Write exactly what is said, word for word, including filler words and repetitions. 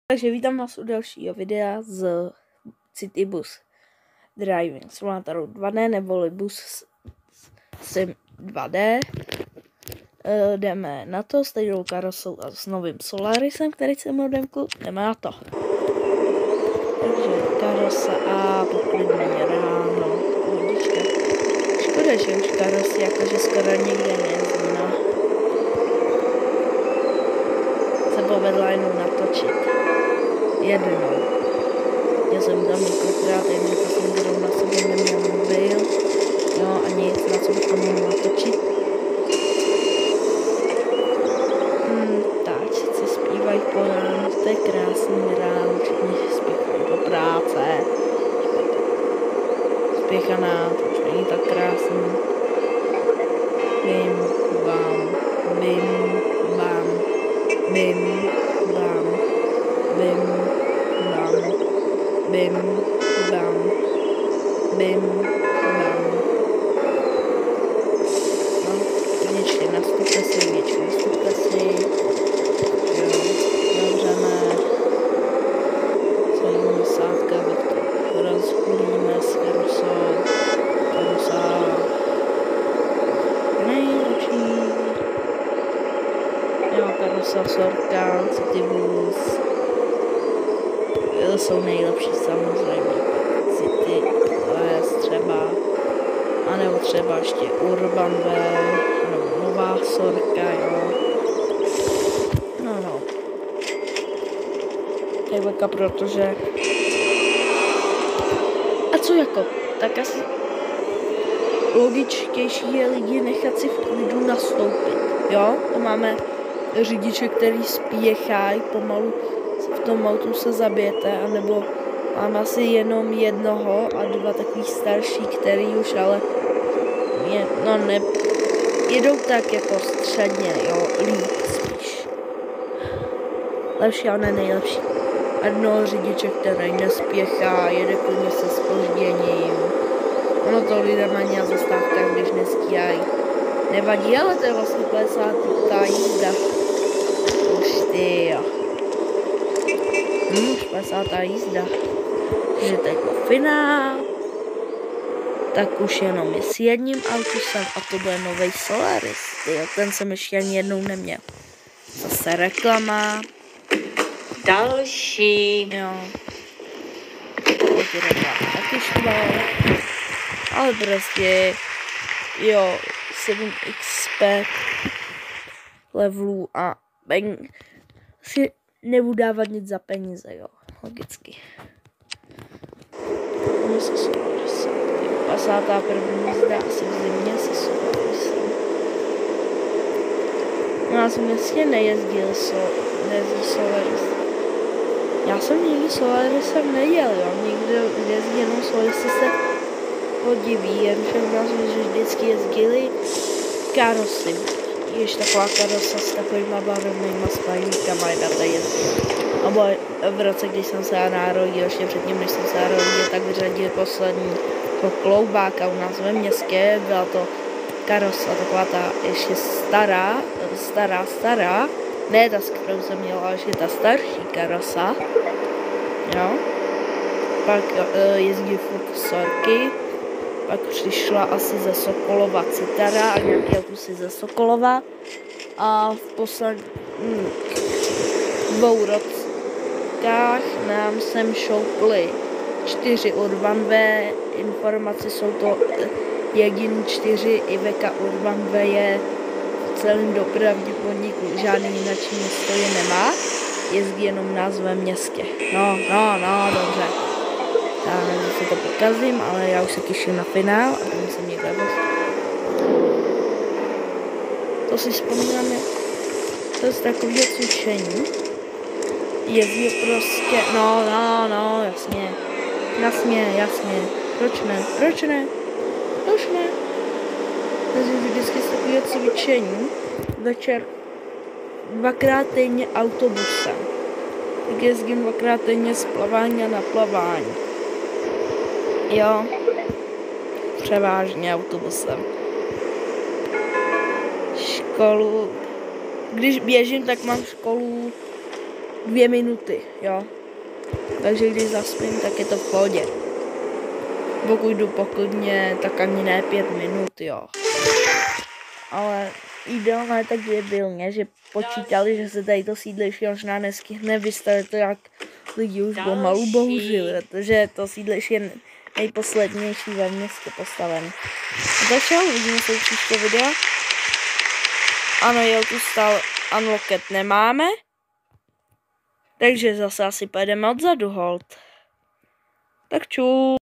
Takže vítám vás u dalšího videa z Citybus Driving Simulatoru dva dé neboli Bus Sim dva dé. E, jdeme na to s stejnou karosou a s novým Solarisem, který jsem modemku. Jdeme na to. Takže karosa a poklidný ráno. Pohodička. Škoda, že už karosy jakože skoro nikde nejezdí. No. Se povedla jenom natočit. Jednou. Já jsem tam několikrát, jednou to jsem zrovna na sobě neměl mobil. Jo, a nic, na co bych to mohl natočit. Hmm, ptáčci zpívají po ránu, to je krásný ráno, všichni spěchají do práce. Spěchaná, to už není tak krásný. Bim, bam, bim, bam, bim, bam, bim, bam, bim, bam, bim, bam. No, jedničky, nastupte si, jedničky, nastupte si. Jo, zavřeme. Celý sátka, rozpůlíme s karosou. Karosa. Nejlepší. Jo, karosa, sorka, Citybus. To jsou nejlepší samozřejmě. City, les třeba. A nebo třeba ještě Urban Way, nebo nová sorka, jo. No, no. Nejlepka, protože... A co jako? Tak asi logičtější je lidi nechat si v klidu nastoupit, jo? To máme řidiče, který spěchají, pomalu v tom autu se zabijete, anebo mám asi jenom jednoho a dva takový starší, který už ale je, no ne, jedou tak jako středně, jo, líp spíš. Lepší, ale ne nejlepší. A jednoho řidiče, který nespěchá, jede klidně se zpožděním. Ono to lidem ani na zastávkách, když nestíhají. Nevadí, ale to je vlastně padesátá jízda. Už ty, jo. Hm, už padesátá jízda. Takže teď po finál. Tak už jenom je s jedním autusem a to bude nový Solaris. Tyjo, ten jsem ještě ani jednou neměl. Zase reklama. Další. Jo. Taky reklama taky štval. Ale prostě, jo, sedm X P levelů a bang. Si nebudu dávat nic za peníze, jo, logicky. Ono se Solaris. padesátá první jízda asi v zimě se Solarisem. No, já jsem vlastně nejezdil so, nejezdil Solaris. Já jsem nikdy Solarisem nejel, jo, nikdy jezdil jenom Solarisy se podiví, jenže u nás vždycky jezdili karosy. Ještě taková karosa s takovýma barevnýma spajníkama, jedna tady jezdila. Abo v roce, když jsem se narodil, ještě předtím, než jsem se narodil, tak vyřadili poslední kloubáka u nás ve městě, byla to karosa, taková ta ještě stará, stará, stará, ne ta, s kterou jsem měla, ale ještě ta starší karosa, jo. Pak uh, jezdí furt sorky, pak přišla asi ze Sokolova Citara a nějaké autusy ze Sokolova a v posledních dvou rockách nám sem šouply čtyři Urban Way, informace jsou to jediný čtyři Iveco Urban Way je v celém dopravním podniku, žádný jináčí město je nemá, jezdí jenom názvem městě. No, no, no, dobře. Takže se to pokazím, ale já už se těším na finál a tam jsem někde voz. To si vzpomínáme, to je takové cvičení. Jezdí prostě, no, no, no, jasně. Jasně, jasně. Proč ne? Proč ne? Proč ne? Takže vždycky z takové cvičení večer dvakrát týdně autobusem. Tak jezdím dvakrát týdně z plavání a na plavání. Jo, převážně autobusem. Školu, když běžím, tak mám školu dvě minuty, jo. Takže když zaspím, tak je to v pohodě. Pokud jdu poklidně, tak ani ne pět minut, jo. Ale ideálně tak debilně, že počítali, že se tady to sídliště možná neskyhne vystavit to, jak lidi už pomalu bohužil, protože to sídliště je nejposlednější ve městě postaven. Tak čau, uvidíme se v příště videa. Ano, jo, tu stále unlocket nemáme. Takže zase asi pojedeme odzadu hold. Tak čau.